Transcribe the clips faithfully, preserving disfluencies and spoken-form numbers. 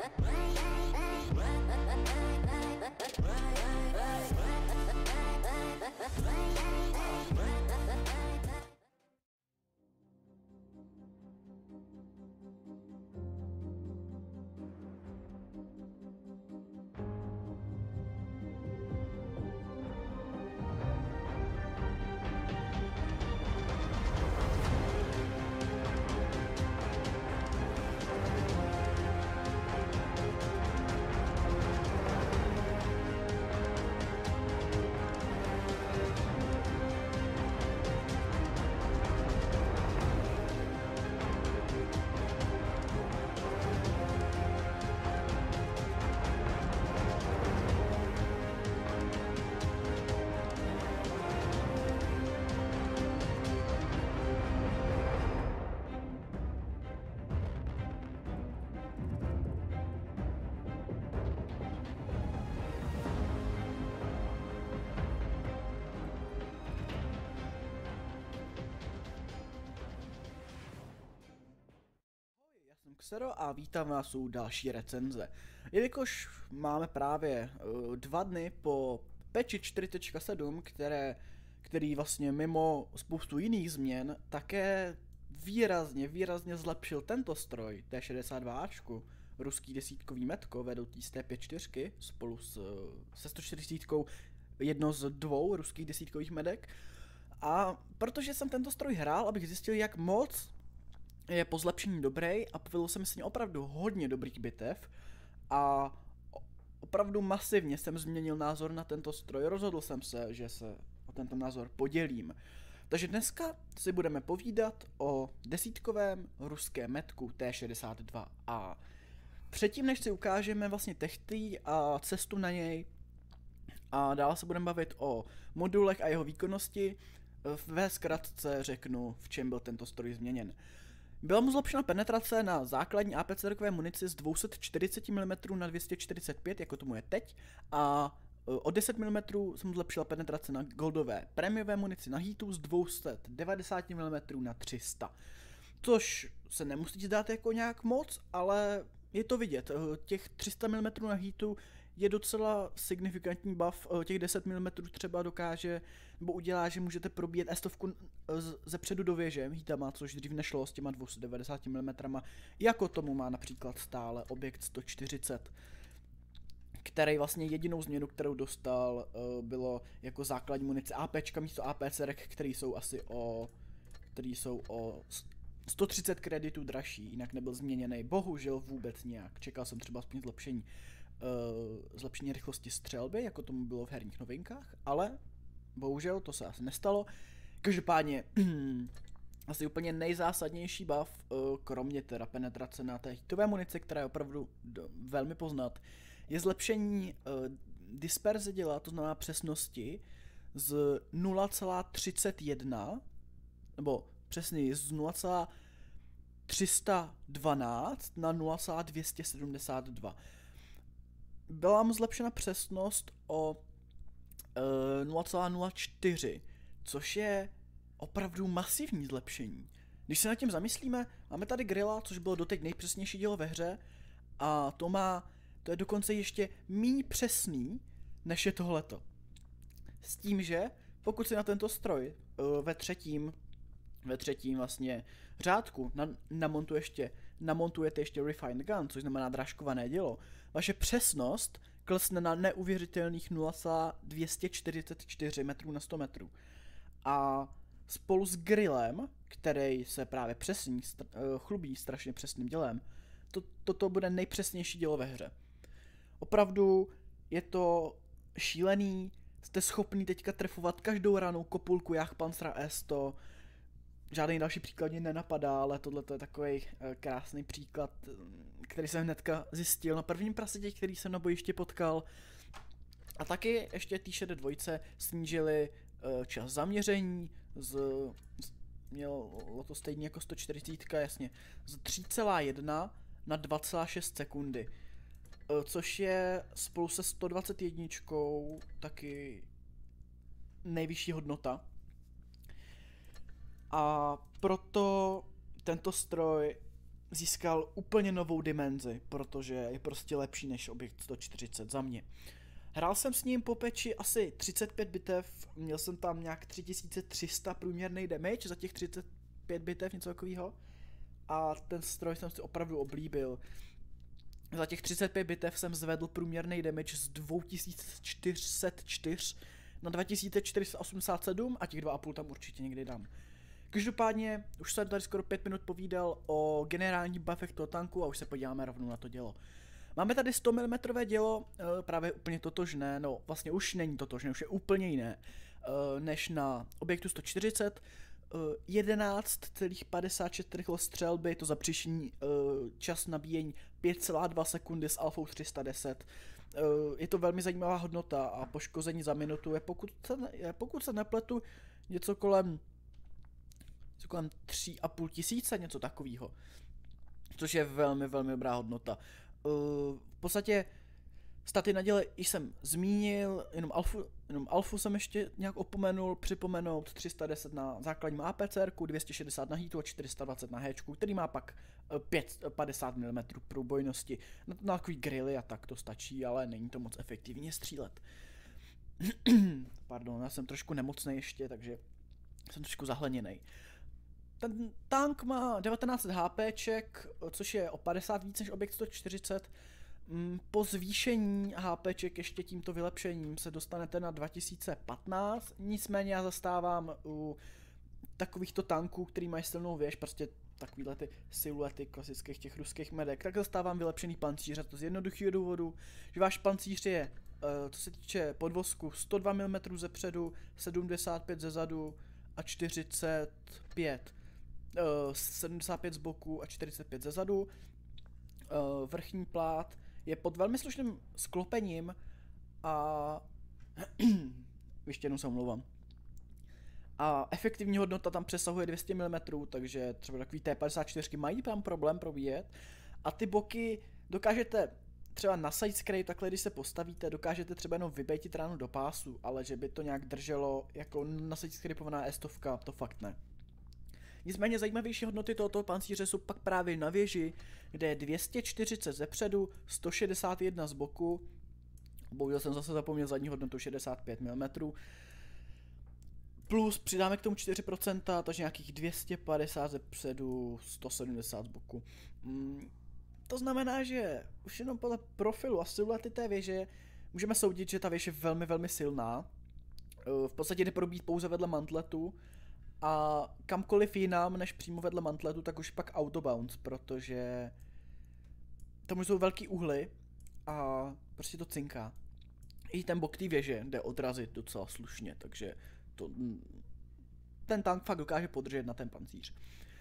Xero a vítám vás u další recenze. Jelikož máme právě uh, dva dny po patchi čtyři tečka sedm, které, který vlastně mimo spoustu jiných změn také výrazně, výrazně zlepšil tento stroj T šedesát dva Ačku, ruský desítkový metko vedoucí z T pět čtyřky spolu s, se sto čtyřicet, jedno z dvou ruských desítkových medek. A protože jsem tento stroj hrál, abych zjistil, jak moc je po zlepšení dobrý, a povedl jsem si opravdu hodně dobrých bitev a opravdu masivně jsem změnil názor na tento stroj. Rozhodl jsem se, že se o tento názor podělím. Takže dneska si budeme povídat o desítkovém ruském metku T šedesát dva A. Předtím, než si ukážeme vlastně techty a cestu na něj, a dále se budeme bavit o modulech a jeho výkonnosti, ve zkratce řeknu, v čem byl tento stroj změněn. Byla mu zlepšena penetrace na základní A P C R munici z dvě stě čtyřicet milimetrů na dvě stě čtyřicet pět, jako tomu je teď, a o deset milimetrů se mu zlepšila penetrace na goldové prémiové munici na heatu z dvě stě devadesát milimetrů na tři sta. Což se nemusí zdát jako nějak moc, ale je to vidět. Těch tři sta milimetrů na heatu je docela signifikantní buff. Těch deset milimetrů třeba dokáže, nebo udělá, že můžete probíjet S stovku ze předu do věže heatama, což dřív nešlo s těma dvě stě devadesát milimetrů, jako tomu má například stále objekt sto čtyřicet. Který vlastně jedinou změnu, kterou dostal, bylo jako základní munice APčka místo A P C R, který jsou asi o, který jsou o sto třicet kreditů dražší, jinak nebyl změněný bohužel vůbec nějak. Čekal jsem třeba aspoň zlepšení, uh, zlepšení rychlosti střelby, jako tomu bylo v herních novinkách, ale bohužel to se asi nestalo. Každopádně asi úplně nejzásadnější buff, uh, kromě teda penetrace na té hitové munici, která je opravdu do, velmi poznat, je zlepšení uh, disperze děla, to znamená přesnosti, z nula celá třicet jedna, nebo přesněji z nula celá tři sta dvanáct na nula celá dvě stě sedmdesát dva. Byla mu zlepšena přesnost o e, nula celá nula čtyři, což je opravdu masivní zlepšení. Když se nad tím zamyslíme, máme tady Grilla, což bylo doteď nejpřesnější dílo ve hře, a to má, to je dokonce ještě méně přesný, než je tohleto. S tím, že pokud si na tento stroj e, ve třetím ve třetím vlastně řádku na, namontujete, namontujete ještě Refined Gun, což znamená drážkované dělo, vaše přesnost klesne na neuvěřitelných nula celá dvě stě čtyřicet čtyři metrů na sto metrů. A spolu s Grillem, který se právě přesní, str- chlubí strašně přesným dělem, to, toto bude nejpřesnější dělo ve hře. Opravdu je to šílený, jste schopný teďka trefovat každou ranou kopulku Jagdpanzera S sto. Žádný další příklad mě nenapadá, ale tohle je takový uh, krásný příklad, který jsem hnedka zjistil na prvním prasetě, který jsem na bojišti potkal. A taky ještě T šedesát dva snížili uh, čas zaměření, z, z, mělo to stejně jako sto čtyřicet, jasně, z tři celá jedna na dva celá šest sekundy. Uh, což je spolu se sto dvacet jedna taky nejvyšší hodnota. A proto tento stroj získal úplně novou dimenzi, protože je prostě lepší než objekt sto čtyřicet za mě. Hrál jsem s ním po peči asi třicet pět bitev, měl jsem tam nějak tři tisíce tři sta průměrný damage za těch třicet pět bitev, něco takového. A ten stroj jsem si opravdu oblíbil. Za těch třicet pět bitev jsem zvedl průměrný damage z dva tisíce čtyři sta čtyři na dva tisíce čtyři sta osmdesát sedm a těch dva a půl tam určitě někdy dám. Každopádně už jsem tady skoro pět minut povídal o generální buffech toho tanku a už se podíváme rovnou na to dělo. Máme tady sto milimetrů dělo, právě úplně totožné, no vlastně už není totožné, už je úplně jiné, než na objektu sto čtyřicet. jedenáct celá padesát šest rychlost střelby, to zapříšení čas nabíjení pět celá dva sekundy s alfou tři sta deset. Je to velmi zajímavá hodnota a poškození za minutu je, pokud se, je, pokud se nepletu, něco kolem, něco kolem tři a půl tisíce, něco takového. Což je velmi, velmi dobrá hodnota. V podstatě staty na děle jsem zmínil, jenom alfu, jenom alfu jsem ještě nějak opomenul, připomenout tři sta deset na základním APCRku, dvě stě šedesát na hitu a čtyři sta dvacet na héčku, který má pak pět, padesát milimetrů průbojnosti. Na, na takový grily a tak to stačí, ale není to moc efektivně střílet. Pardon, já jsem trošku nemocný ještě, takže jsem trošku zahleněnej. Ten tank má devatenáct set HPček, což je o padesát víc než objekt sto čtyřicet. Po zvýšení HPček ještě tímto vylepšením se dostanete na dva tisíce patnáct, nicméně já zastávám u takovýchto tanků, který mají silnou věž, prostě takovýhle ty siluety klasických těch ruských medek, tak zastávám vylepšený pancíř, a to z jednoduchého důvodu, že váš pancíř je, co se týče podvozku, sto dva milimetrů ze předu, sedmdesát pět ze zadu a čtyřicet pět. sedmdesát pět z boku a čtyřicet pět ze zadu. Vrchní plát je pod velmi slušným sklopením a ještě jednou se omlouvám. A efektivní hodnota tam přesahuje dvě stě milimetrů, takže třeba takový T padesát čtyři mají tam problém probíjet. A ty boky dokážete třeba na sidescrape, takhle když se postavíte, dokážete třeba jenom vybejtit ránu do pásu, ale že by to nějak drželo jako na sidescrapeovaná estovka, to fakt ne. Nicméně zajímavější hodnoty tohoto pancíře jsou pak právě na věži, kde je dvě stě čtyřicet ze předu, sto šedesát jedna z boku, bohužel jsem zase zapomněl zadní hodnotu šedesát pět milimetrů, plus přidáme k tomu čtyři procenta, takže nějakých dvě stě padesát ze předu, sto sedmdesát z boku. Mm, to znamená, že už jenom podle profilu a siluety té věže můžeme soudit, že ta věž je velmi, velmi silná. V podstatě jde probít pouze vedle mantletu, a kamkoliv jinam než přímo vedle mantletu, tak už pak autobounce, protože tam jsou velký úhly a prostě to cinká. I ten bok té věže jde odrazit docela slušně, takže to, ten tank fakt dokáže podržet na ten pancíř.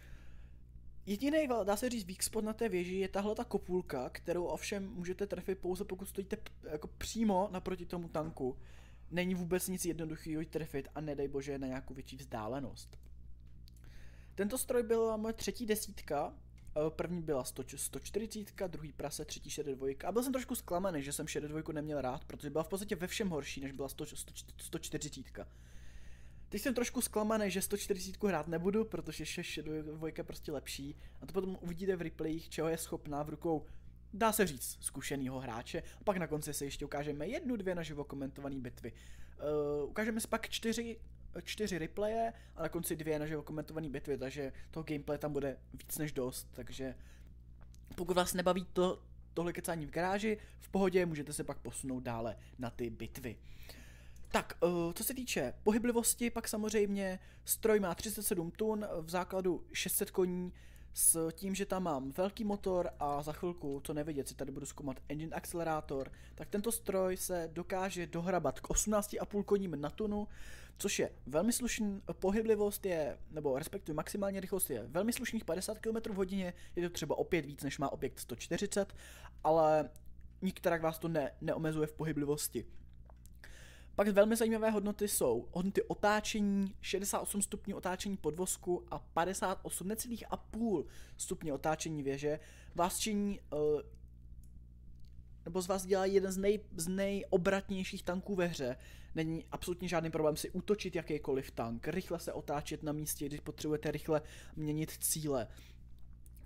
Jediný, dá se říct, weak spot na té věži je tahle ta kopůlka, kterou ovšem můžete trefit pouze pokud stojíte jako přímo naproti tomu tanku. Není vůbec nic jednoduchého trefit a nedej bože na nějakou větší vzdálenost. Tento stroj byla moje třetí desítka, první byla sto čtyřicet, druhý prase, třetí šedesát dva a byl jsem trošku zklamaný, že jsem šedesát dva neměl rád, protože byla v podstatě ve všem horší, než byla sto čtyřicet. Teď jsem trošku zklamaný, že sto čtyřicet hrát nebudu, protože šedesát dva je prostě lepší a to potom uvidíte v replayích, čeho je schopná v rukou, dá se říct, zkušenýho hráče. A pak na konci se ještě ukážeme jednu, dvě naživo komentované bitvy. Uh, ukážeme si pak čtyři, čtyři replaye a na konci dvě naživo komentované bitvy, takže toho gameplay tam bude víc než dost, takže pokud vás nebaví to, tohle kecání v garáži, v pohodě, můžete se pak posunout dále na ty bitvy. Tak, uh, co se týče pohyblivosti, pak samozřejmě stroj má třicet sedm tun, v základu šest set koní, s tím, že tam mám velký motor a za chvilku, co nevidět, si tady budu zkoumat engine akcelerátor, tak tento stroj se dokáže dohrabat k osmnácti a půl koním na tunu, což je velmi slušný, pohyblivost je, nebo respektive maximální rychlost je velmi slušných padesát kilometrů v hodině, je to třeba opět víc, než má objekt sto čtyřicet, ale nikterak vás to ne, neomezuje v pohyblivosti. Pak velmi zajímavé hodnoty jsou hodnoty otáčení, šedesát osm stupňů otáčení podvozku a padesát osm necelých a půl stupně otáčení věže. Vás činí, uh, nebo z vás dělá jeden z, nej, z nejobratnějších tanků ve hře. Není absolutně žádný problém si útočit jakýkoliv tank, rychle se otáčet na místě, když potřebujete rychle měnit cíle.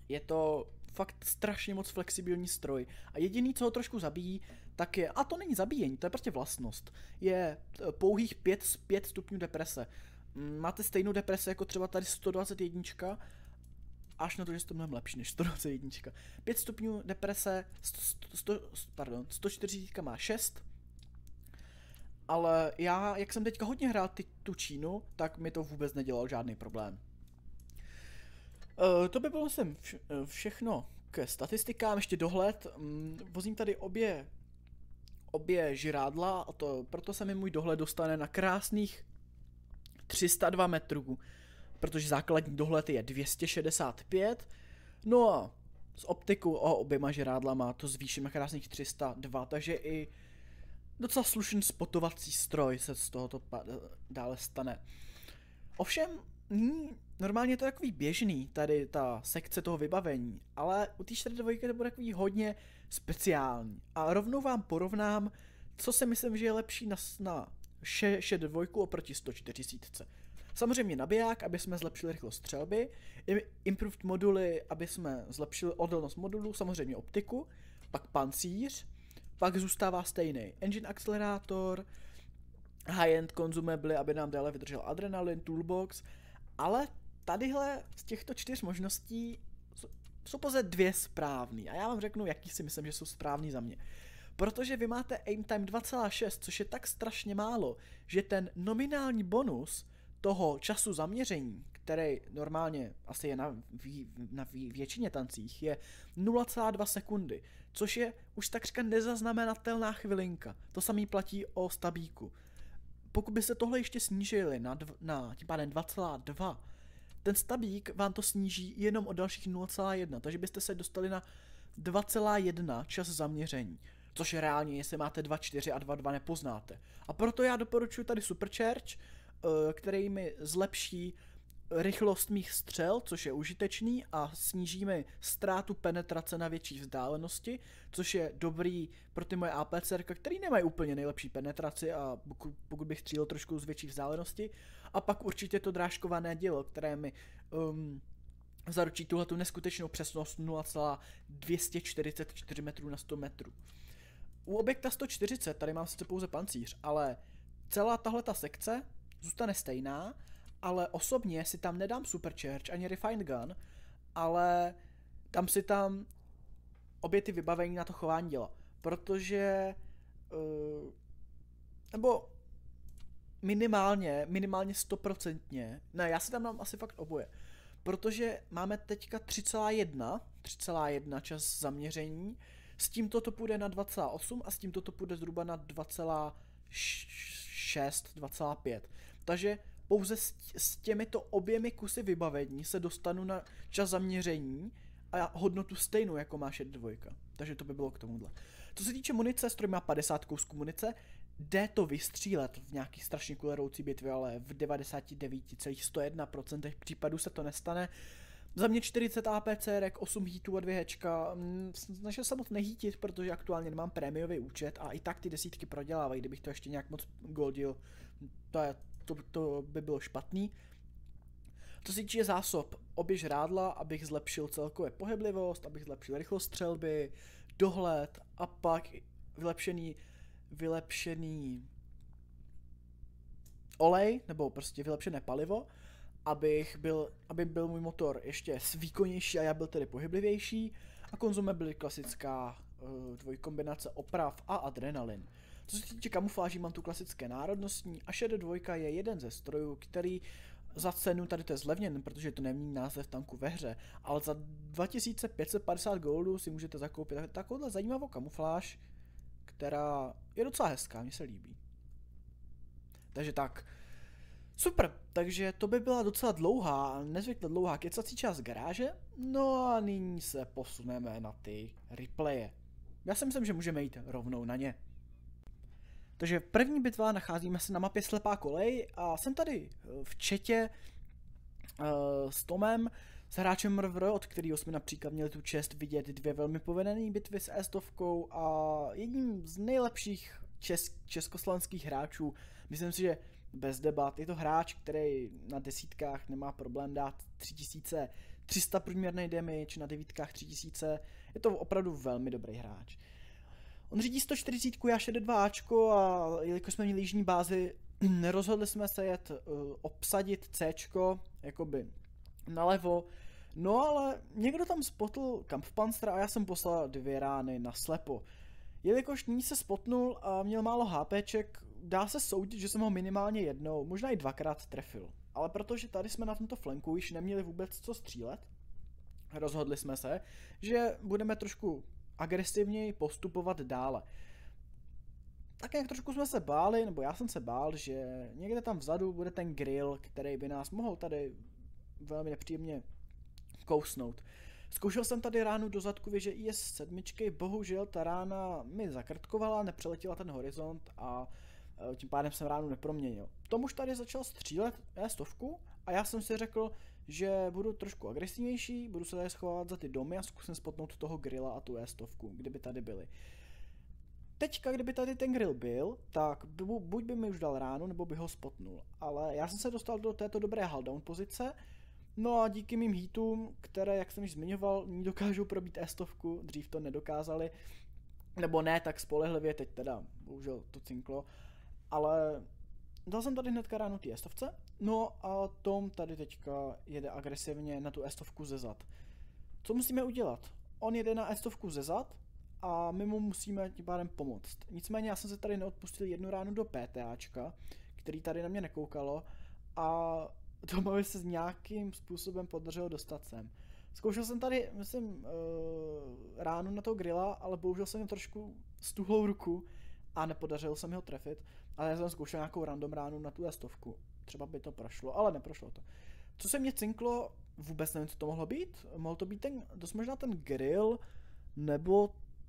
Je to fakt strašně moc flexibilní stroj. A jediný, co ho trošku zabíjí, tak je, a to není zabíjení, to je prostě vlastnost, je pouhých pět stupňů deprese. Máte stejnou depresi jako třeba tady sto dvacet jedna, až na to, že jste mnohem lepší než sto dvacet jedna. pět stupňů deprese, sto, sto, pardon, sto čtyřicet má šest, ale já, jak jsem teďka hodně hrál ty, tu Čínu, tak mi to vůbec nedělalo žádný problém. Uh, to by bylo sem vš všechno k statistikám, ještě dohled. Um, vozím tady obě, obě žirádla, a to, proto se mi můj dohled dostane na krásných tři sta dva metrů, protože základní dohled je dvě stě šedesát pět, no a s optikou a oběma žirádlama to zvýším na krásných tři sta dva, takže i docela slušný spotovací stroj se z tohoto dále stane. Ovšem, normálně je to takový běžný, tady ta sekce toho vybavení, ale u té čtyři dvojky to bude takový hodně speciální. A rovnou vám porovnám, co si myslím, že je lepší na, na šed dvojku oproti sto čtyřicet. Samozřejmě nabiják, aby jsme zlepšili rychlost střelby, improved moduly, aby jsme zlepšili odolnost modulů, samozřejmě optiku, pak pancíř, pak zůstává stejný engine akcelerátor, high-end consumable, aby nám dále vydržel adrenalin, toolbox, ale tadyhle z těchto čtyř možností jsou pouze dvě správný a já vám řeknu, jaký si myslím, že jsou správný za mě. Protože vy máte aim time dva celá šest, což je tak strašně málo, že ten nominální bonus toho času zaměření, který normálně asi je na, vý, na vý, většině tancích, je nula celá dva sekundy, což je už takřka nezaznamenatelná chvilinka. To samý platí o stabíku. Pokud byste tohle ještě snížili na, dv, na tím pádem dva celá dva, ten stabík vám to sníží jenom o dalších nula celá jedna, takže byste se dostali na dva celá jedna čas zaměření. Což je reálně, jestli máte dva celá čtyři a dva celá dva nepoznáte. A proto já doporučuji tady Supercharge, který mi zlepší rychlost mých střel, což je užitečný, a sníží mi ztrátu penetrace na větší vzdálenosti, což je dobrý pro ty moje APCRka, který nemají úplně nejlepší penetraci, a pokud bych střílel trošku z větší vzdálenosti. A pak určitě to drážkované dělo, které mi um, zaručí tuhletu neskutečnou přesnost nula celá dvě stě čtyřicet čtyři metrů na sto metrů. U objekta sto čtyřicet tady mám sice pouze pancíř, ale celá tahleta sekce zůstane stejná, ale osobně si tam nedám Supercharge ani Refined Gun, ale dám si tam obě ty vybavení na to chování děla, protože uh, nebo minimálně, minimálně stoprocentně, ne, já si tam dám asi fakt oboje, protože máme teďka tři celá jedna čas zaměření, s tímto to půjde na dva celá osm a s tímto to půjde zhruba na dva celá šest, dva celá pět. Takže pouze s, s těmito oběmi kusy vybavení se dostanu na čas zaměření a hodnotu stejnou, jako má šed dvojka. Takže to by bylo k tomuhle. Co se týče munice, stroj má padesát kousků munice, jde to vystřílet v nějaký strašně kuleroucí bitvě, ale v devadesát devět celá sto jedna procent případů se to nestane. Za mě čtyřicet APCRek, osm hitů a dvě hečka, snažil se moc nehýtit, protože aktuálně nemám prémiový účet a i tak ty desítky prodělávají, kdybych to ještě nějak moc goldil, to, je, to, to by bylo špatný. Co se týče zásob, obě žrádla, abych zlepšil celkově pohyblivost, abych zlepšil rychlost střelby, dohled a pak vylepšený, vylepšený olej, nebo prostě vylepšené palivo, abych byl, aby byl můj motor ještě výkonnější a já byl tedy pohyblivější, a konzume byly klasická uh, dvojkombinace oprav a adrenalin. Co se týče kamufláží, mám tu klasické národnostní a šed dvojka je jeden ze strojů, který za cenu, tady to je zlevněn, protože to nemění název tanku ve hře, ale za dva tisíce pět set padesát goldů si můžete zakoupit takovouhle zajímavou kamufláž, která je docela hezká, mně se líbí. Takže tak. Super, takže to by byla docela dlouhá, nezvykle dlouhá kecací část garáže, no a nyní se posuneme na ty replaye. Já si myslím, že můžeme jít rovnou na ně. Takže první bitva, nacházíme se na mapě Slepá kolej a jsem tady v chatě uh, s Tomem, s hráčem Mrvr, od kterého jsme například měli tu čest vidět dvě velmi povedené bitvy s E-stovkou a jedním z nejlepších čes- československých hráčů. Myslím si, že bez debat je to hráč, který na desítkách nemá problém dát tři tisíce tři sta průměrný damage, na devítkách tři tisíce, je to opravdu velmi dobrý hráč. On řídí sto čtyřicet, já šedesát dva Ačko a jelikož jsme měli jižní bázi, rozhodli jsme se jet uh, obsadit Cčko, jakoby nalevo. No ale někdo tam spotl Kampfpanzera a já jsem poslal dvě rány na slepo. Jelikož nyní se spotnul a měl málo HPček, dá se soudit, že jsem ho minimálně jednou, možná i dvakrát trefil. Ale protože tady jsme na tomto flanku již neměli vůbec co střílet, rozhodli jsme se, že budeme trošku agresivněji postupovat dále. Tak jak trošku jsme se báli, nebo já jsem se bál, že někde tam vzadu bude ten grill, který by nás mohl tady velmi nepříjemně kousnout. Zkoušel jsem tady ránu do zadku věže I S sedm, bohužel ta rána mi zakrtkovala, nepřeletěla ten horizont a tím pádem jsem ránu neproměnil. Tom už tady začal střílet E sto a já jsem si řekl, že budu trošku agresivnější, budu se tady schovat za ty domy a zkusím spotnout toho grilla a tu E sto, kdyby tady byly. Teďka, kdyby tady ten grill byl, tak buď by mi už dal ránu, nebo by ho spotnul. Ale já jsem se dostal do této dobré hull-down pozice, no a díky mým hitům, které, jak jsem již zmiňoval, dokážou probít E sto, dřív to nedokázali, nebo ne tak spolehlivě, teď teda, bohužel to cinklo, ale dal jsem tady hnedka ránu té E sto, no a Tom tady teďka jede agresivně na tu E sto ze zad. Co musíme udělat? On jede na E sto ze zad a my mu musíme tím pádem pomoct. Nicméně já jsem se tady neodpustil jednu ránu do PTAčka, který tady na mě nekoukalo a Tomovi se s nějakým způsobem podařilo dostat sem. Zkoušel jsem tady, myslím, uh, ránu na toho grilla, ale bohužel jsem měl trošku stuhlou ruku a nepodařilo se mi ho trefit, ale já jsem zkoušel nějakou random ránu na tu E sto. Třeba by to prošlo, ale neprošlo to. Co se mě cinklo, vůbec nevím, co to mohlo být. Mohl to být ten, dost možná ten grill, nebo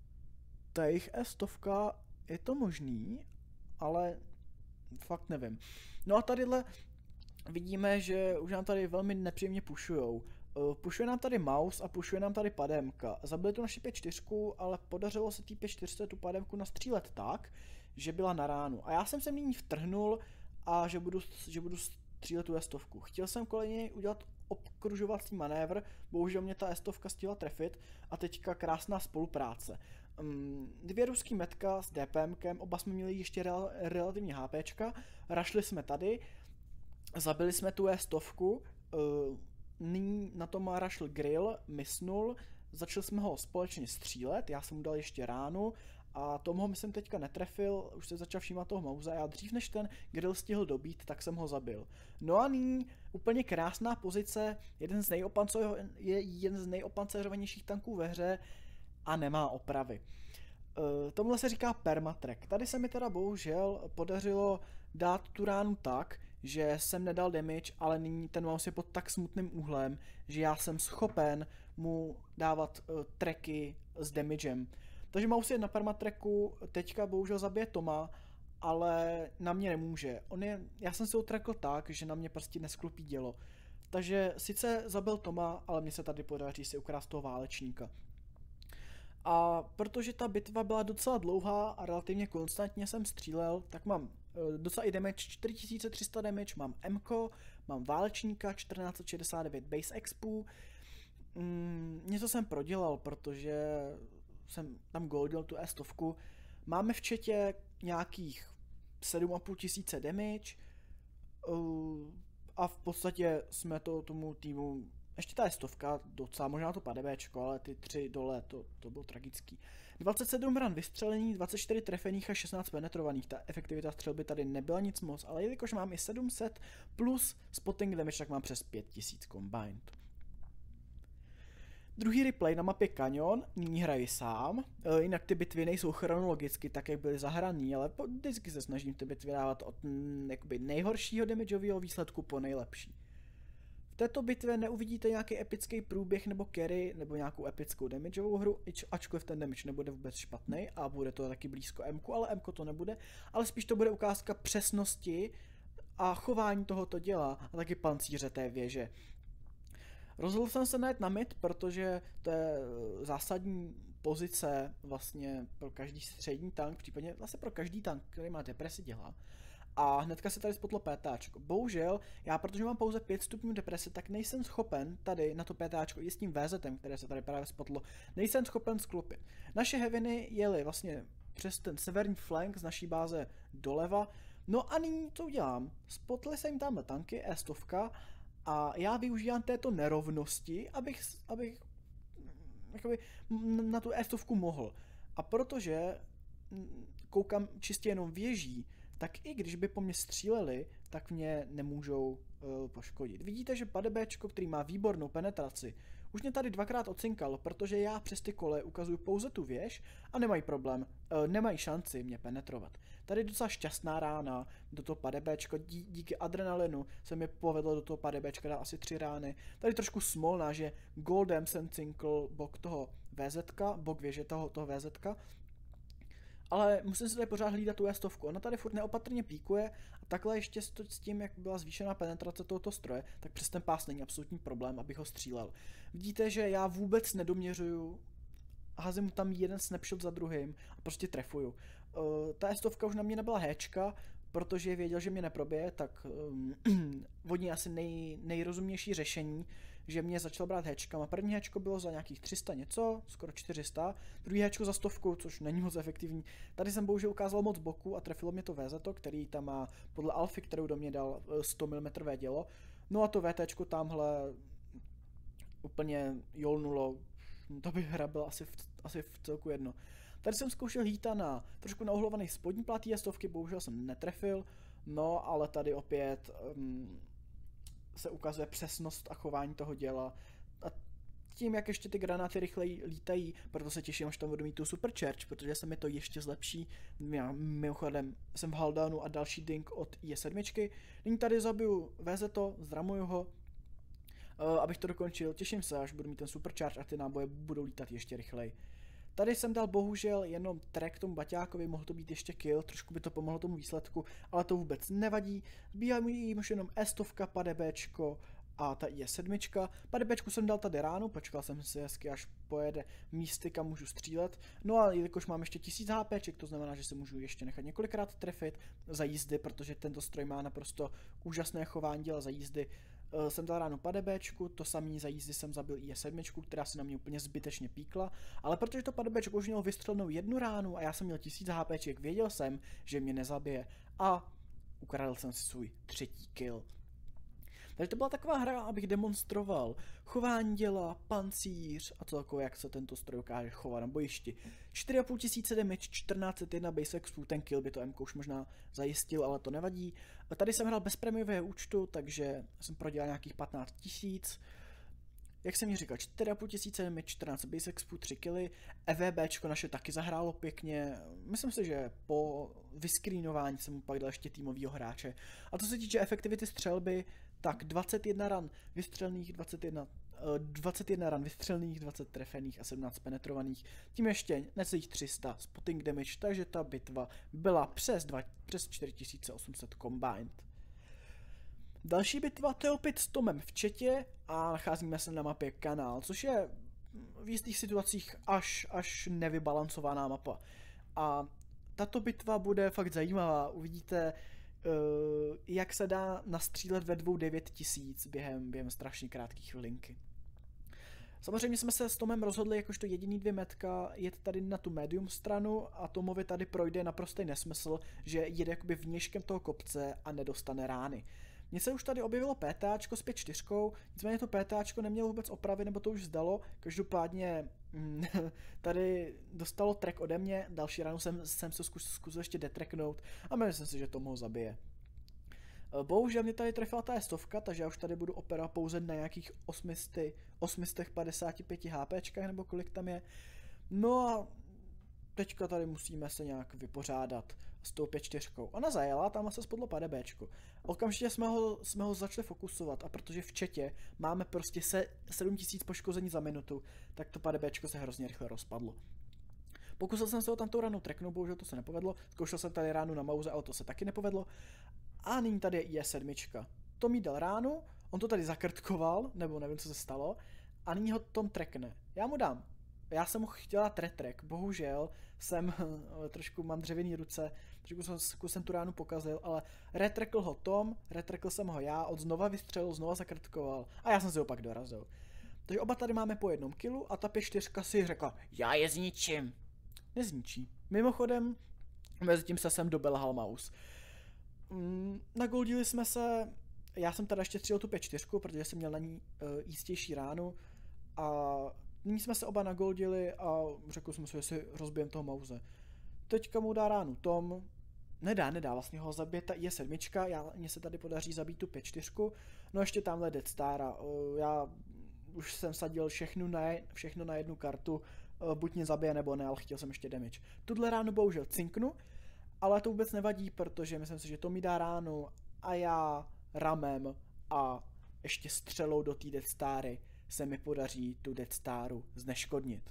ta jejich E sto, je to možný, ale fakt nevím. No a tadyhle vidíme, že už nám tady velmi nepříjemně pušujou. Pušuje nám tady Maus a pušuje nám tady Pademka. Zabili tu naši pět čtyři, ale podařilo se tý pět čtyři tu Pademku nastřílet tak, že byla na ránu. A já jsem se nyní vtrhnul a že budu, že budu střílet tu E sto. Chtěl jsem kolem něj udělat obkružovací manévr, bohužel mě ta E sto stihla trefit a teďka krásná spolupráce. Um, dvě ruský metka s DPMkem, oba jsme měli ještě rel, relativně HPčka, rašli jsme tady, zabili jsme tu E sto, uh, nyní na tom rašl grill, misnul, začali jsme ho společně střílet, já jsem mu dal ještě ránu a tomu ho myslím teďka netrefil, už se začal všímat toho Mausa, já dřív než ten grill stihl dobít, tak jsem ho zabil. No a nyní úplně krásná pozice, jeden z je jeden z nejopancerovanějších tanků ve hře a nemá opravy. Uh, tomuhle se říká permatrack. Tady se mi teda bohužel podařilo dát tu ránu tak, že jsem nedal damage, ale nyní ten mouse je pod tak smutným úhlem, že já jsem schopen mu dávat uh, tracky s damagem. Takže mouse je na permatracku, teďka bohužel zabije Toma, ale na mě nemůže. On je, já jsem si ho trackl tak, že na mě prostě nesklopí dělo. Takže sice zabil Toma, ale mně se tady podaří si ukrást toho válečníka. A protože ta bitva byla docela dlouhá a relativně konstantně jsem střílel, tak mám e, docela i damage, čtyři tisíce tři sta damage, mám Mko, mám válečníka, čtrnáct set šedesát devět base expů. Mm, něco jsem prodělal, protože jsem tam goldil tu E sto. Máme v chatě nějakých sedm a půl tisíce damage uh, a v podstatě jsme to tomu týmu, ještě ta E sto docela, možná to padebéčko, ale ty tři dole, to, to bylo tragický. dvacet sedm ran vystřelených, dvacet čtyři trefených a šestnáct penetrovaných, ta efektivita střelby tady nebyla nic moc, ale jelikož mám i sedm set plus spotting damage, tak mám přes pět tisíc combined. Druhý replay na mapě Canyon, nyní hraji sám, e, jinak ty bitvy nejsou chronologicky tak, jak byly zahraný, ale vždycky se snažím ty bitvy dávat od m, jakoby nejhoršího damageového výsledku po nejlepší. V této bitvě neuvidíte nějaký epický průběh nebo carry, nebo nějakou epickou damageovou hru, ačkoliv ten damage nebude vůbec špatný a bude to taky blízko Mku, ale Mko to nebude, ale spíš to bude ukázka přesnosti a chování tohoto děla a taky pancíře té věže. Rozhodl jsem se najet na mid, protože to je zásadní pozice vlastně pro každý střední tank, případně vlastně pro každý tank, který má depresi dělá. a hnedka se tady spotlo PTáčko. Bohužel, já protože mám pouze pět stupňů deprese, tak nejsem schopen tady na to PTáčko i s tím VZem, které se tady právě spotlo, nejsem schopen sklopit. Naše heaviny jeli vlastně přes ten severní flank z naší báze doleva, no a nyní to udělám. Spotly se jim tamhle tanky, E sto, a já využívám této nerovnosti, abych, abych jakoby, na tu E sto mohl. A protože koukám čistě jenom věží, tak i když by po mně stříleli, tak mě nemůžou uh, poškodit. Vidíte, že Padebéčko, který má výbornou penetraci, už mě tady dvakrát ocinkal, protože já přes ty kole ukazuju pouze tu věž a nemají problém, uh, nemají šanci mě penetrovat. Tady je docela šťastná rána do toho Padebéčko, dí, díky adrenalinu se mi povedlo do toho Padebéčka dát asi tři rány. Tady trošku smolná, že Goldem jsem cinkl bok toho VZka, bok věže toho, toho VZka, ale musím si tady pořád hlídat tu E sto. Ona tady furt neopatrně píkuje a takhle ještě s tím, jak byla zvýšená penetrace tohoto stroje, tak přes ten pás není absolutní problém, abych ho střílel. Vidíte, že já vůbec nedoměřuju, házím mu tam jeden snapshot za druhým a prostě trefuju. Uh, ta E sto už na mě nebyla héčka, protože věděl, že mě neprobije, tak um, vodní asi nej, nejrozumnější řešení, že mě začal brát héčkama. První héčko bylo za nějakých tři sta něco, skoro čtyři sta, druhý héčko za stovku, což není moc efektivní. Tady jsem bohužel ukázal moc boku a trefilo mě to V Z, který tam má podle alfy, kterou do mě dal sto milimetrů dělo. No a to VTčko tamhle úplně jolnulo, to by hra byla asi v, asi v celku jedno. Tady jsem zkoušel hýta na trošku nauhlovaných spodní platí a stovky, bohužel jsem netrefil, no ale tady opět um, se ukazuje přesnost a chování toho děla a tím, jak ještě ty granáty rychleji lítají, proto se těším, až tam budu mít tu supercharge, protože se mi to ještě zlepší. Já mimochodem jsem v Haldownu a další ding od I sedm. Nyní tady zabiju V Z, zramuju ho, uh, abych to dokončil. Těším se, až budu mít ten supercharge a ty náboje budou lítat ještě rychleji. Tady jsem dal bohužel jenom track tomu baťákovi, mohl to být ještě kill, trošku by to pomohlo tomu výsledku, ale to vůbec nevadí. Zbývá mi už jenom E sto, Padebéčko a ta I sedm. Padebéčku jsem dal tady ránu, počkal jsem si hezky, až pojede místy, kam můžu střílet. No a jelikož mám ještě tisíc HPček, to znamená, že se můžu ještě nechat několikrát trefit za jízdy, protože tento stroj má naprosto úžasné chování děla za jízdy. Uh, jsem dal ráno Padebéčku, to samý za jízdy jsem zabil I sedm, která se na mě úplně zbytečně píkla, ale protože to Padebéčko už mělo vystřelnou jednu ránu a já jsem měl tisíc HPček, věděl jsem, že mě nezabije a ukradl jsem si svůj třetí kill. Takže to byla taková hra, abych demonstroval chování děla, pancíř a celkově, jak se tento stroj dokáže chovat na bojišti. čtyři a půl tisíce damage, čtrnáct set jedna base expu, ten kill by to M K už možná zajistil, ale to nevadí. A tady jsem hrál bez prémiového účtu, takže jsem prodělal nějakých patnáct tisíc. Jak jsem mi říkal, čtyři a půl tisíce damage, čtrnáct base expu, tři killy. EVBčko naše taky zahrálo pěkně. Myslím si, že po vyscreenování jsem mu pak dal ještě týmovýho hráče. A co se týče efektivity střelby, tak dvacet jedna ran vystřelných, dvacet jedna, dvacet jedna ran vystřelných, dvacet trefených a sedmnáct penetrovaných. Tím ještě necelých tři sta spotting damage, takže ta bitva byla přes, dva, přes čtyři tisíce osm set combined. Další bitva, to je opět s Tomem v chatě a nacházíme se na mapě Kanál, což je v jistých situacích až, až nevybalancovaná mapa. A tato bitva bude fakt zajímavá, uvidíte, Uh, jak se dá nastřílet ve dvou devět tisíc během, během strašně krátké chvilinky. Samozřejmě jsme se s Tomem rozhodli jakožto jediný dvě metka jet tady na tu medium stranu a Tomovi tady projde naprostý nesmysl, že jede jakoby vnějškem toho kopce a nedostane rány. Mně se už tady objevilo PTáčko s pět čtyři, nicméně to PTáčko nemělo vůbec opravy, nebo to už zdalo, každopádně tady dostalo track ode mě, další ránu jsem, jsem se zkus, zkusil ještě detracknout a myslím si, že to mohl zabije. Bohužel mě tady trefila ta stovka, takže já už tady budu operovat pouze na nějakých osm set padesát pět HPčkách, nebo kolik tam je. No a teďka tady musíme se nějak vypořádat s tou pět čtyři. Ona zajela, tam se spodlo Padebéčko. Okamžitě jsme ho, jsme ho začali fokusovat a protože v chatě máme prostě se, sedm tisíc poškození za minutu, tak to Padebéčko se hrozně rychle rozpadlo. Pokusil jsem se ho tam tou ranou tracknout, bohužel to se nepovedlo. Zkoušel jsem tady ránu na mauze, ale to se taky nepovedlo. A nyní tady je I sedm. To mi dal ránu, on to tady zakrtkoval, nebo nevím, co se stalo, a nyní ho Tom trackne. Já mu dám. Já jsem mu chtěla tretrek, bohužel jsem trošku mám dřevěný ruce, trošku jsem, jsem tu ránu pokazil, ale retrekl ho Tom, retrekl jsem ho já, on znova vystřelil, znova zakrtkoval a já jsem si ho pak dorazil. Takže oba tady máme po jednom killu a ta pé čtyři si řekla, já je zničím. Nezničí. Mimochodem, mezi tím se sem dobelhal Maus. Mm, nagoldili jsme se, já jsem teda ještě střílel tu pé čtyři, protože jsem měl na ní uh, jistější ránu a nyní jsme se oba nagoldili a řekl jsem si, jestli rozbijem toho Mause. Teďka mu dá ránu Tom, nedá, nedá, vlastně ho zabije ta í sedm, já, mně se tady podaří zabít tu pé čtyři, no ještě tamhle Death Stara, uh, já už jsem sadil všechno na, všechno na jednu kartu, uh, buď mě zabije nebo ne, ale chtěl jsem ještě damage. Tuhle ránu bohužel cinknu, ale to vůbec nevadí, protože myslím si, že to mi dá ránu a já ramem a ještě střelou do té Death Stary se mi podaří tu Death Staru zneškodnit.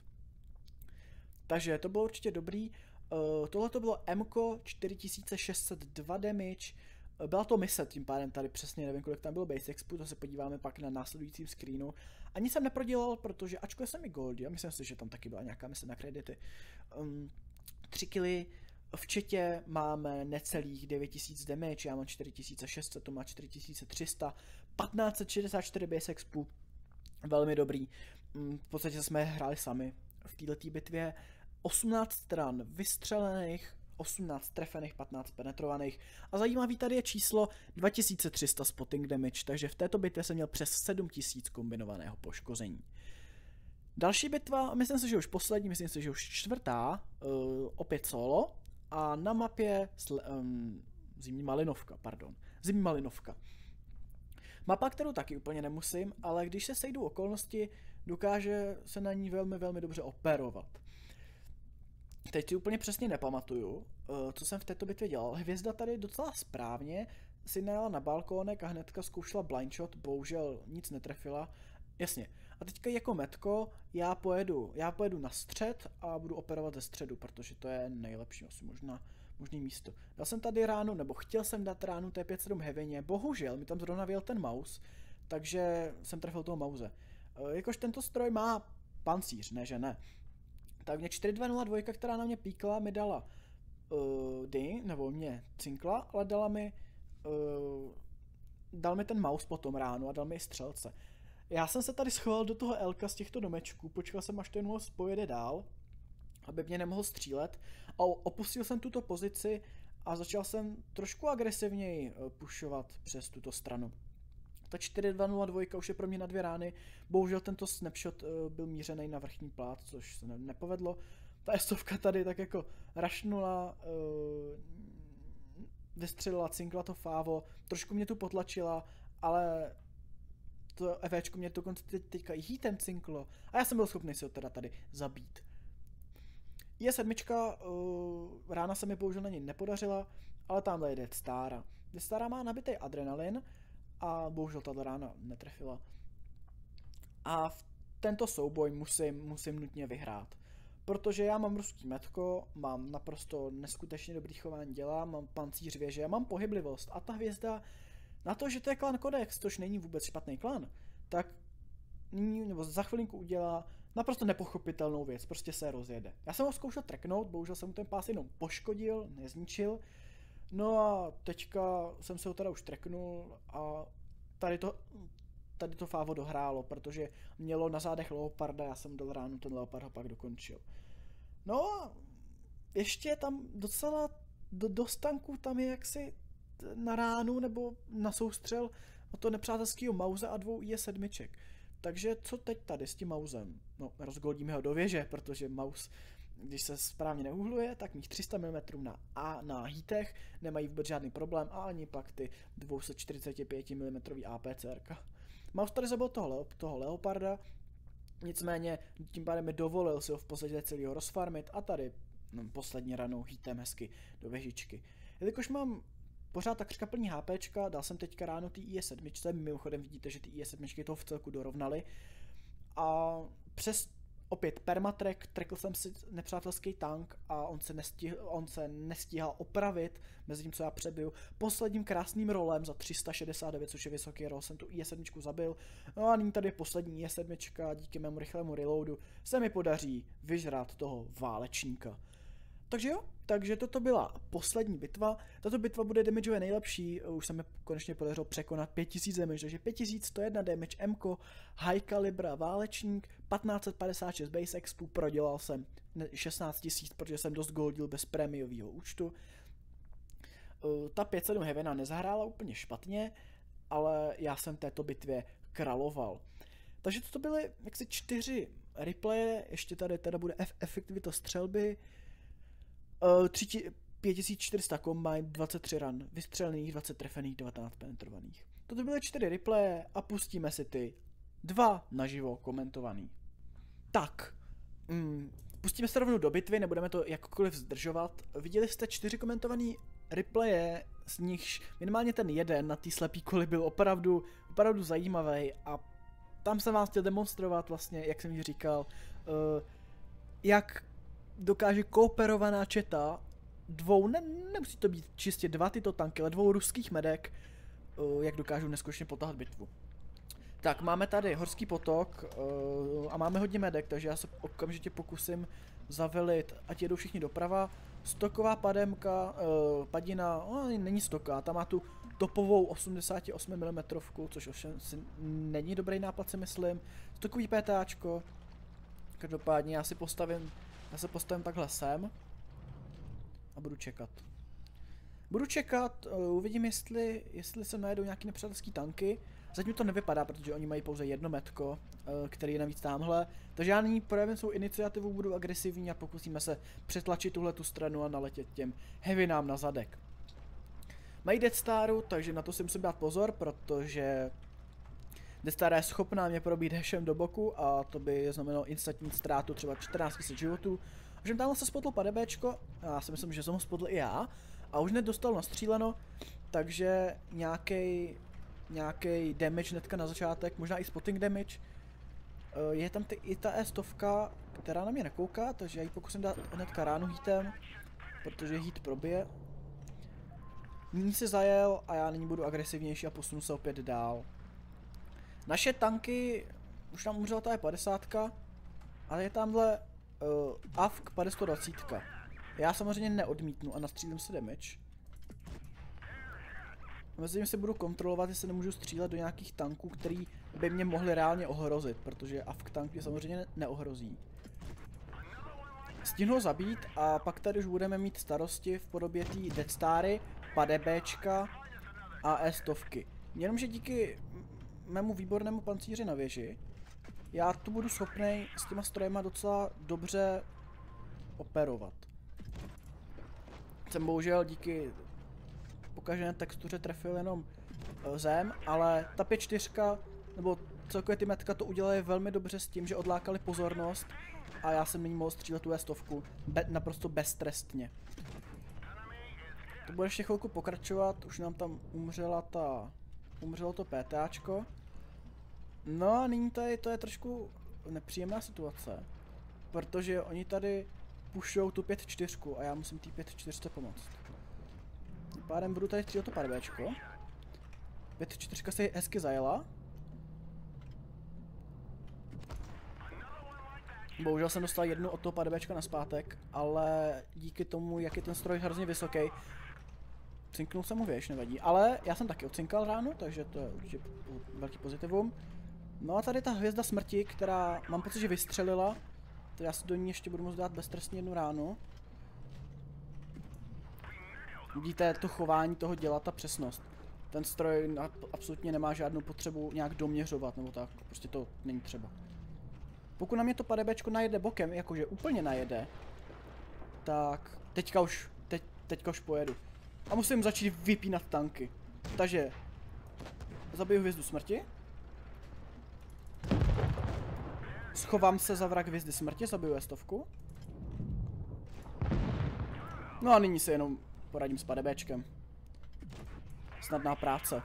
Takže to bylo určitě dobrý. Uh, Tohle to bylo M K čtyři tisíce šest set dva damage. Uh, byla to mise, tím pádem tady přesně nevím, kolik tam bylo base expu, to se podíváme pak na následujícím screenu. Ani jsem neprodělal, protože ačkoliv jsem i goldie, myslím si, že tam taky byla nějaká mise na kredity. Um, tři killy, v chatě máme necelých devět tisíc damage, já mám čtyři tisíce šest set, to má čtyři tisíce tři sta, patnáct set šedesát čtyři base expu, velmi dobrý. V podstatě jsme hráli sami v této bitvě. osmnáct stran vystřelených, osmnáct trefených, patnáct penetrovaných a zajímavý tady je číslo dva tisíce tři sta spotting damage, takže v této bitvě jsem měl přes sedm tisíc kombinovaného poškození. Další bitva, myslím si, že už poslední, myslím si, že už čtvrtá, uh, opět solo a na mapě um, Zimní Malinovka, pardon, Zimní Malinovka. Mapa, kterou taky úplně nemusím, ale když se sejdou okolnosti, dokáže se na ní velmi, velmi dobře operovat. Teď si úplně přesně nepamatuju, co jsem v této bitvě dělal. Hvězda tady docela správně si najela na balkónek a hnedka zkoušela blindshot, bohužel nic netrefila. Jasně. A teďka jako metko já pojedu, já pojedu na střed a budu operovat ze středu, protože to je nejlepší asi možná možný místo. Dal jsem tady ránu, nebo chtěl jsem dát ránu T pět sedm Heavyně, bohužel mi tam zrovna vyjel ten Maus, takže jsem trefil toho Mause. E, jakož tento stroj má pancíř, ne že ne. Tak mě čtyři dvě nula dva, která na mě píkla, mi dala uh, dy, nebo mě cinkla, ale dala mi, uh, dal mi ten Maus potom ránu a dal mi i střelce. Já jsem se tady schoval do toho Elka z těchto domečků, počkal jsem, až ten Maus pojede dál, aby mě nemohl střílet a opustil jsem tuto pozici a začal jsem trošku agresivněji pushovat přes tuto stranu. Ta čtyři dvě nula dva už je pro mě na dvě rány, bohužel tento snapshot byl mířený na vrchní plát, což se nepovedlo. Ta estovka tady tak jako rašnula, vystřelila, cinkla to fávo, trošku mě tu potlačila, ale to EVčko mě dokonce teďka i hitem cinklo a já jsem byl schopný si ho teda tady zabít. í sedm, uh, rána se mi bohužel na něj nepodařila, ale tamhle je Death Stara. Death Stara má nabitý adrenalin a bohužel tato rána netrefila. A v tento souboj musím, musím nutně vyhrát. Protože já mám ruský metko, mám naprosto neskutečně dobrý chování děla, mám pancíř věže, mám pohyblivost a ta hvězda, na to, že to je klan Codex, což není vůbec špatný klan, tak nyní, nebo za chvilinku udělá naprosto nepochopitelnou věc, prostě se rozjede. Já jsem ho zkoušel tracknout, bohužel jsem mu ten pás jenom poškodil, nezničil, no a teďka jsem se ho teda už tracknul a tady to, tady to fávo dohrálo, protože mělo na zádech leoparda, já jsem dal ránu, ten leopard ho pak dokončil. No a ještě tam docela do, do stanku tam je jaksi na ránu nebo na soustřel od toho nepřátelského Mause a dvou í sedm. Takže co teď tady s tím Mausem? No, rozgoldíme ho do věže, protože Maus, když se správně neuhluje, tak mých tři sta milimetrů na A na hitech nemají vůbec žádný problém a ani pak ty dvě stě čtyřicet pět milimetrů APCR. Maus tady zabil toho, toho leoparda, nicméně tím pádem mi dovolil si ho v podstatě celého rozfarmit a tady no, poslední ranou hitem hezky do věžičky. Jelikož mám pořád takřka plný HPčka, dal jsem teďka ráno ty í sedm, mimochodem vidíte, že ty í sedm to v celku dorovnaly. A přes opět permatrack, trackl jsem si nepřátelský tank a on se, nestihl, on se nestíhal opravit, mezi tím co já přebiju. Posledním krásným rolem za tři sta šedesát devět, což je vysoký roll, jsem tu í sedm zabil. No a nyní tady je poslední í sedm, díky mému rychlému reloadu se mi podaří vyžrat toho válečníka. Takže jo, takže toto byla poslední bitva. Tato bitva bude damageově nejlepší, už se mi konečně podařilo překonat pět tisíc damage, takže pět tisíc sto jedna damage, M-ko, high calibra, válečník, patnáct set padesát šest base expu, prodělal jsem šestnáct tisíc, protože jsem dost goldil bez prémiového účtu. Ta pět set sedm Heavena nezahrála úplně špatně, ale já jsem této bitvě královal. Takže toto byly jaksi čtyři replaye, ještě tady teda bude F efektivita střelby, uh, pět tisíc čtyři sta combine, dvacet tři ran vystřelených, dvacet trefených, devatenáct penetrovaných. Toto byly čtyři replaye a pustíme si ty dva naživo komentovaný. Tak, mm, pustíme se rovnou do bitvy, nebudeme to jakkoliv zdržovat. Viděli jste čtyři komentovaný replaye, z nichž minimálně ten jeden na té slepý koli byl opravdu, opravdu zajímavý a tam jsem vám chtěl demonstrovat vlastně, jak jsem ji říkal, uh, jak dokáže kooperovaná četa dvou, ne, nemusí to být čistě dva tyto tanky, ale dvou ruských medek, uh, jak dokážou neskutečně potáhat bitvu. Tak, máme tady horský potok uh, a máme hodně medek, takže já se okamžitě pokusím zavelit, ať jedou všichni doprava. Stoková pademka, uh, padina, oh, není stoká, ta má tu topovou osmdesát osm milimetrů, což ovšem není dobrý nápad, si myslím. Stokový PTAčko, každopádně já si postavím, já se postavím takhle sem a budu čekat. Budu čekat, uh, uvidím, jestli, jestli se najedou nějaký nepřátelský tanky. Zatím to nevypadá, protože oni mají pouze jedno metko, uh, který je navíc tamhle. Takže já nyní projevím svou iniciativu, budu agresivní a pokusíme se přetlačit tuhle tu stranu a naletět těm heavinám na zadek. Mají Death Staru, takže na to si musím dát pozor, protože Death Star je schopná mě probít hashem do boku a to by znamenalo instantní ztrátu třeba čtrnáct tisíc životů. A že tamhle se spotl padebéčko, já si myslím, že jsem ho spotl i já, a už hned dostal nastříleno, takže nějaký nějaký damage hnedka na začátek, možná i spotting damage. Je tam ty, i ta E stovka, která na mě nekouká, takže já ji pokusím dát hnedka ránu hitem, protože hit probije. Nyní se zajel a já nyní budu agresivnější a posunu se opět dál. Naše tanky, už tam umřela ta E padesát, ale je tamhle uh, A V K padesát dvacet. Já samozřejmě neodmítnu a nastřílím si damage. Mezitím si budu kontrolovat, jestli nemůžu střílet do nějakých tanků, který by mě mohli reálně ohrozit, protože A V K tank mě samozřejmě neohrozí. Stihnu ho zabít a pak tady už budeme mít starosti v podobě té Death Stary, padebéčka a E stovky. Jenomže díky mému výbornému pancíři na věži, já tu budu schopný s těma strojema docela dobře operovat. Jsem bohužel díky pokažené textuře trefil jenom zem, ale ta pět čtyři, nebo celkově ty metka to udělali velmi dobře s tím, že odlákali pozornost a já jsem nyní mohl střílet tu E stovku be naprosto beztrestně. To bude ještě chvilku pokračovat, už nám tam umřela ta, umřelo to PTAčko. No a nyní tady to je trošku nepříjemná situace, protože oni tady pušujou tu pět čtyři a já musím té pět čtyři pomoct. Tím pádem budu tady střílet to padebéčko. pět čtyři se hezky zajela. Bohužel jsem dostal jednu od toho padebéčka naspátek, ale díky tomu, jak je ten stroj hrozně vysoký, cinknul jsem mu věž, nevadí. Ale já jsem taky ocinkal ráno, takže to je určitě velký pozitivum. No a tady ta hvězda smrti, která mám pocit, že vystřelila, to já si do ní ještě budu moct dát beztrestně jednu ránu. Vidíte to chování toho děla, ta přesnost. Ten stroj absolutně nemá žádnou potřebu nějak doměřovat nebo tak, prostě to není třeba. Pokud na mě to padebéčko najede bokem, jakože úplně najede, tak teďka už, teď, teďka už pojedu. A musím začít vypínat tanky. Takže zabiju hvězdu smrti. Schovám se za vrak hvězdy smrti, zabiju E stovku. No a nyní se jenom poradím s padebéčkem. Snadná práce.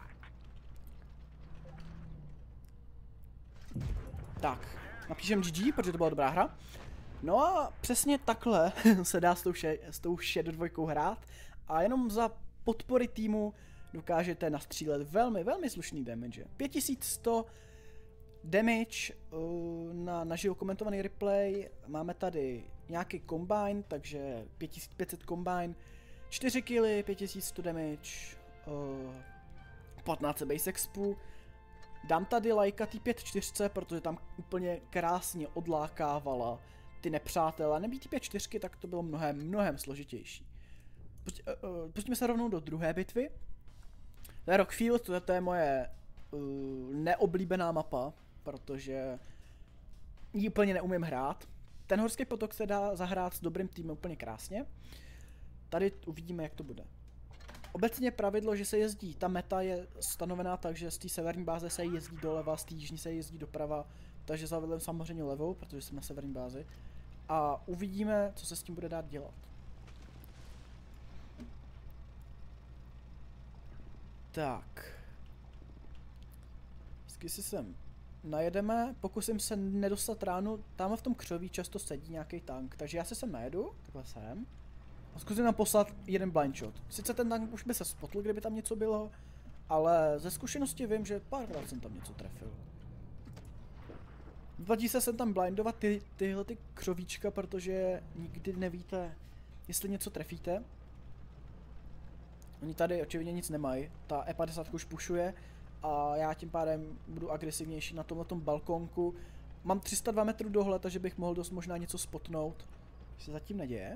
Tak, napíšem G G, protože to byla dobrá hra. No a přesně takhle se dá s tou, še s tou Shadow dvojkou hrát. A jenom za podpory týmu dokážete nastřílet velmi, velmi slušný damage. pět tisíc sto Damage uh, na naživo komentovaný replay, máme tady nějaký combine, takže pět tisíc pět set combine, čtyři killy, pět tisíc sto damage, uh, patnáct base expu. Dám tady lajka tý pět čtyři, protože tam úplně krásně odlákávala ty nepřátelé. Nebýt tý pět čtyři, tak to bylo mnohem, mnohem složitější. Pustíme se rovnou do druhé bitvy. To je Rockfield, to je, to je moje uh, neoblíbená mapa, protože ji úplně neumím hrát. Ten horský potok se dá zahrát s dobrým týmem úplně krásně. Tady uvidíme, jak to bude. Obecně pravidlo, že se jezdí, ta meta je stanovená tak, že z té severní báze se jezdí doleva, z té jižní se jezdí doprava, takže zavedeme samozřejmě levou, protože jsme na severní bázi. A uvidíme, co se s tím bude dát dělat. Tak. Vždycky si sem najedeme, pokusím se nedostat ránu, tam v tom křoví často sedí nějaký tank, takže já se sem najedu, takhle sem. A zkusím tam poslat jeden blind shot. Sice ten tank už by se spotl, kdyby tam něco bylo, ale ze zkušenosti vím, že párkrát jsem tam něco trefil. Vyplatí se sem tam blindovat ty, tyhle ty křovíčka, protože nikdy nevíte, jestli něco trefíte. Oni tady očividně nic nemají, ta E padesát už pušuje a já tím pádem budu agresivnější na tomhletom balkónku. Mám tři sta dva metrů dohled, takže bych mohl dost možná něco spotnout, se zatím neděje.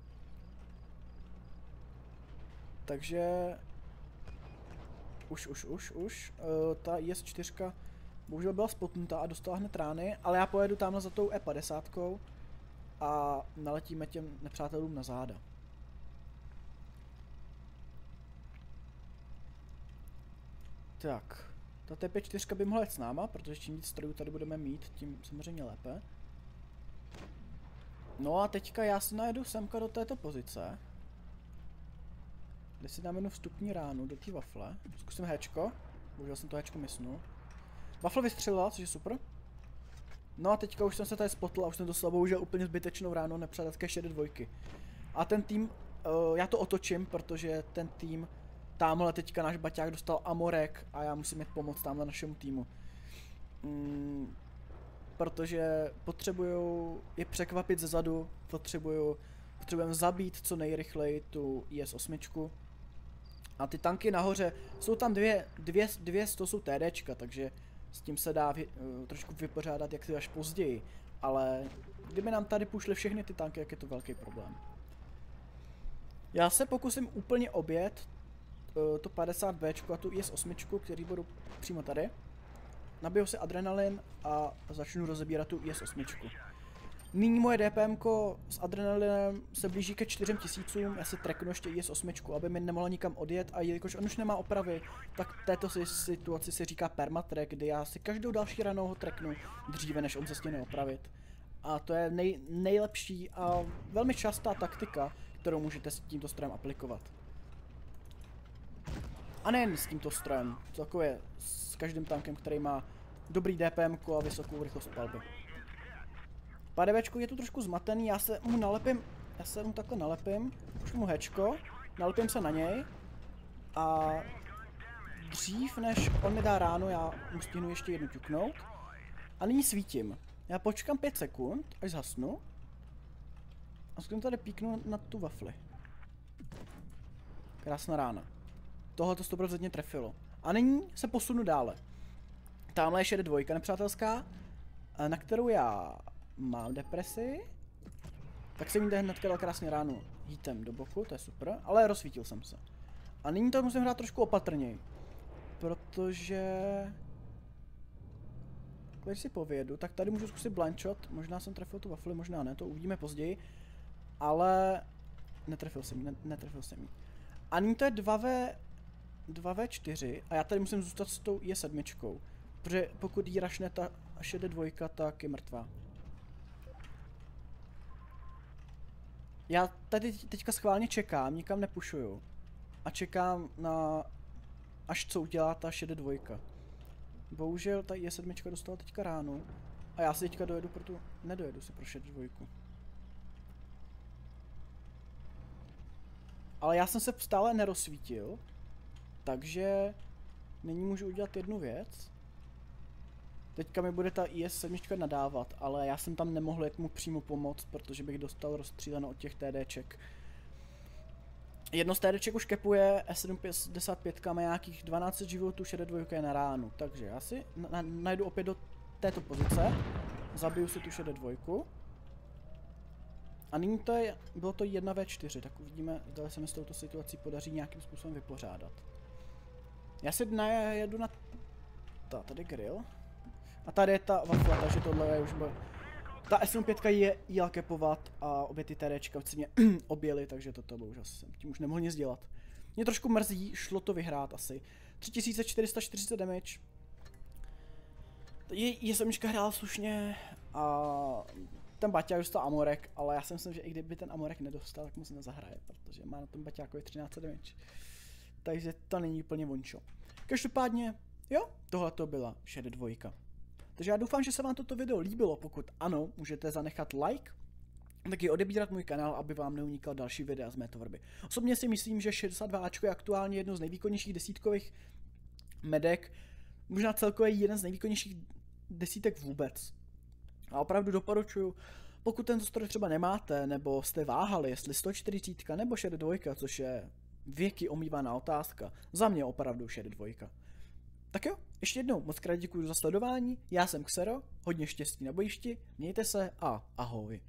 Takže už, už, už, už, uh, ta I S čtyři bohužel byla spotnutá a dostala hned rány, ale já pojedu tamhle za tou E padesát a naletíme těm nepřátelům na záda. Tak, ta T P čtyři by mohla jít s náma, protože čím víc strojů tady budeme mít, tím samozřejmě lépe. No a teďka já si najedu semka do této pozice, kde si dám jednu vstupní ránu do té wafle. Zkusím héčko. Bohužel jsem to héčko misnul. Wafle vystřelila, což je super. No a teďka už jsem se tady spotl a už jsem dostal bohužel úplně zbytečnou ránu nepřátelské šedé dvojky. A ten tým, uh, já to otočím, protože ten tým, tamhle teďka náš baťák dostal amorek a já musím jít pomoct tamhle našemu týmu. Mm, protože potřebujou je překvapit zezadu, potřebuju, potřebujeme zabít co nejrychleji tu I S osm. A ty tanky nahoře, jsou tam dvě, dvě, dvě to jsou TDčka, takže s tím se dá vy, uh, trošku vypořádat jak si až později. Ale kdyby nám tady pušly všechny ty tanky, jak je to velký problém. Já se pokusím úplně objet uh, to padesát bé a tu I S osm, který budou přímo tady. Nabiju si adrenalin a začnu rozebírat tu I S osm. Nyní moje DPMko s adrenalinem se blíží ke čtyřem tisícům, já si tracknu ještě I S osm, aby mi nemohla nikam odjet a jelikož on už nemá opravy, tak v této situaci se říká permatrack, kdy já si každou další ranou ho tracknu dříve, než on se stihne opravit. A to je nej, nejlepší a velmi častá taktika, kterou můžete s tímto strojem aplikovat. A nejen s tímto strojem, celkově s každým tankem, který má dobrý DPMko a vysokou rychlost palby. Padebečku je tu trošku zmatený, já se mu nalepím, já se mu takhle nalepím, už mu hečko, nalepím se na něj a dřív než on mi dá ránu, já mu stihnu ještě jednu ťuknout a nyní svítím. Já počkám pět sekund, až zhasnu a zkusím tady píknout na tu wafli. Krásná rána. Tohle to sto procent trefilo. A nyní se posunu dále. Tamhle ještě jde dvojka nepřátelská, na kterou já mám depresi, tak jsem jí hnedka dal krásně ránu hitem do boku, to je super, ale rozsvítil jsem se. A nyní to musím hrát trošku opatrněji, protože když si povědu, tak tady můžu zkusit blind shot, možná jsem trefil tu wafli, možná ne, to uvidíme později, ale netrefil jsem, ne, netrefil jsem jí. A nyní to je dva vé čtyři a já tady musím zůstat s tou I S sedm, protože pokud jí rašne ta šedé dvojka, tak je mrtvá. Já tady teďka schválně čekám, nikam nepušuju. A čekám na, až co udělá ta šedé dvojka. Bohužel ta I S sedm dostala teďka ránu. A já si teďka dojedu pro tu, nedojedu si pro šedé dvojku. Ale já jsem se stále nerozsvítil. Takže nyní můžu udělat jednu věc. Teďka mi bude ta I S sedm nadávat, ale já jsem tam nemohl jak mu přímo pomoct, protože bych dostal rozstříleno od těch TDček. Jedno z TDček už kepuje, S sedmdesát pět má nějakých dvanáct životů, šedesát dva je na ránu, takže já si na najdu opět do této pozice, zabiju si tu šedesát dva. A nyní to je, bylo to jedna ve čtyři, tak uvidíme, zda se mi s touto situací podaří nějakým způsobem vypořádat. Já si najedu na... Ta, tady grill. A tady je ta wafla, takže tohle je už... Bo... Ta S sedm pět je jela kepovat a obě ty TDčka mě objeli, takže toto bohužel jsem tím už nemohl nic dělat. Mě trošku mrzí, šlo to vyhrát asi. tři tisíce čtyři sta čtyřicet damage. Je semčka hrála slušně a ten Baťák dostal amorek, ale já si myslím, že i kdyby ten amorek nedostal, tak mu se nezahraje, protože má na tom Baťákovi třináct damage. Takže to není úplně vončo. Každopádně, jo, tohle to byla šedesát dva. Takže já doufám, že se vám toto video líbilo, pokud ano, můžete zanechat like, taky odebírat můj kanál, aby vám neunikal další videa z mé tvorby. Osobně si myslím, že šedesát dva Ačko je aktuálně jedno z nejvýkonnějších desítkových medek, možná celkově jeden z nejvýkonnějších desítek vůbec. A opravdu doporučuju, pokud tento stroj třeba nemáte, nebo jste váhali, jestli sto čtyřicet nebo šedesát dva, což je věky omývaná otázka, za mě opravdu šedesát dva. Tak jo, ještě jednou moc krát děkuji za sledování, já jsem Xero, hodně štěstí na bojišti, mějte se a ahoj.